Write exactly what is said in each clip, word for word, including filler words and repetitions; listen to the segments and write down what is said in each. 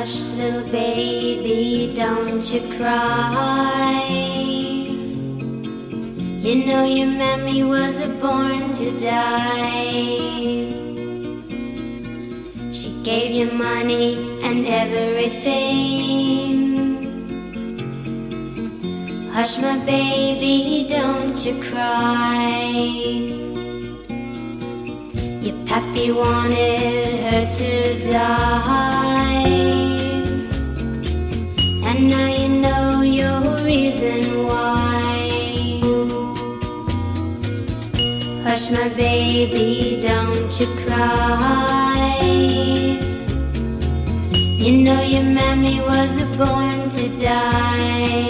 Hush, little baby, don't you cry. You know your mammy was born to die. She gave you money and everything. Hush, my baby, don't you cry. Your pappy wanted her to die, and now you know your reason why. Hush, my baby, don't you cry. You know your mammy was born to die.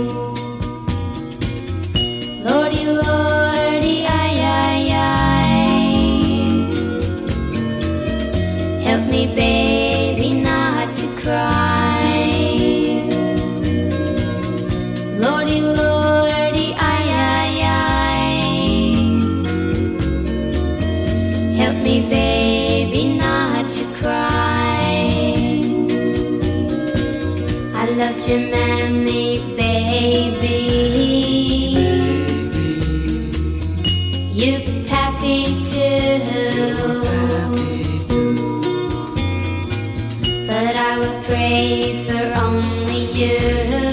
Lordy, Lordy, ay, ay, ay. Help me, baby, not to cry. Lordy, Lordy, ay, ay, ay. Help me, baby, not to cry. I loved your mammy, baby. You pappy too. But I will pray for only you.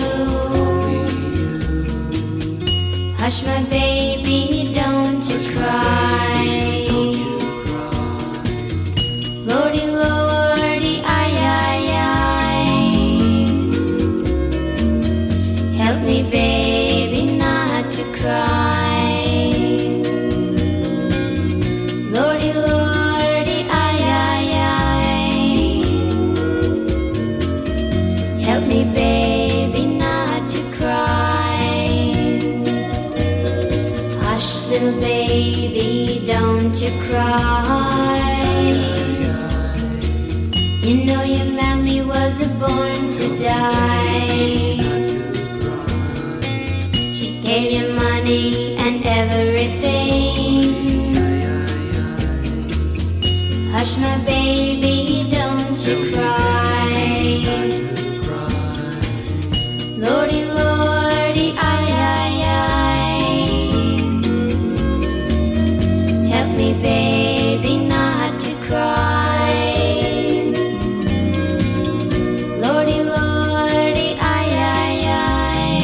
Hush, my baby, don't you cry. Lordy, Lordy, ay, ay, ay. Help me, baby, not to cry. Lordy, Lordy, ay, ay, ay. Help me, baby, not to cry. Hush, little baby, don't you cry. You know your mammy was born to die. She gave you money and everything. Hush, my baby, don't you cry. Lordy, Lordy, ay, ay, ay. Help me, baby, not to cry. Lordy, Lordy, ay, ay, ay.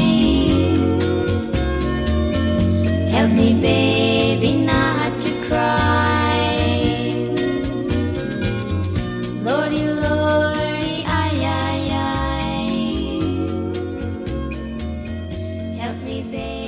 Help me, baby, not to cry. Lordy, Lordy, ay, ay, ay. Help me, baby.